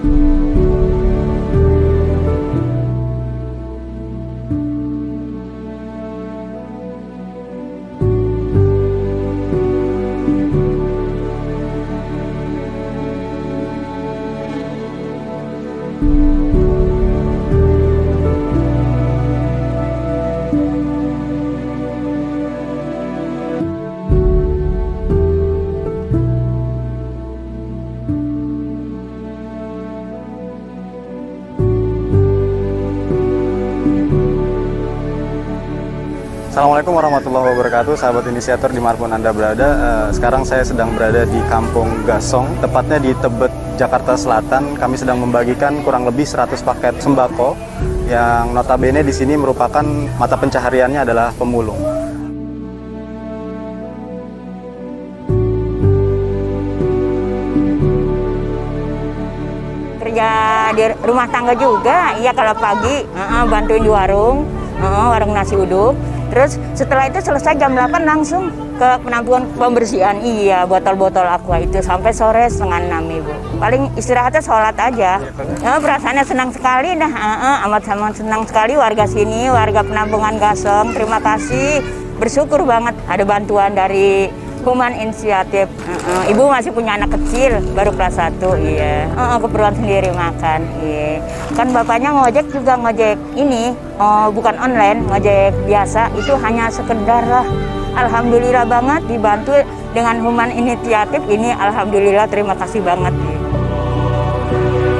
Assalamualaikum warahmatullahi wabarakatuh, sahabat inisiator dimanapun Anda berada. Sekarang saya sedang berada di Kampung Gasong, tepatnya di Tebet, Jakarta Selatan. Kami sedang membagikan kurang lebih 100 paket sembako yang notabene di sini merupakan mata pencahariannya adalah pemulung. Kerja di rumah tangga juga, iya kalau pagi bantuin di warung, warung nasi uduk. Terus setelah itu selesai jam 8 langsung ke penampungan pembersihan, iya botol-botol aqua itu sampai sore setengah 6 Ibu. Paling istirahatnya sholat aja. Perasaannya senang sekali amat senang sekali warga sini, warga penampungan Gasong. Terima kasih, bersyukur banget ada bantuan dari Human Inisiatif. Ibu masih punya anak kecil, baru kelas 1, iya. Keperluan sendiri makan, iya. Kan bapaknya ngojek juga ngojek ini, bukan online, ngojek biasa, itu hanya sekedar lah. Alhamdulillah banget dibantu dengan Human Inisiatif ini, alhamdulillah terima kasih banget. Iya.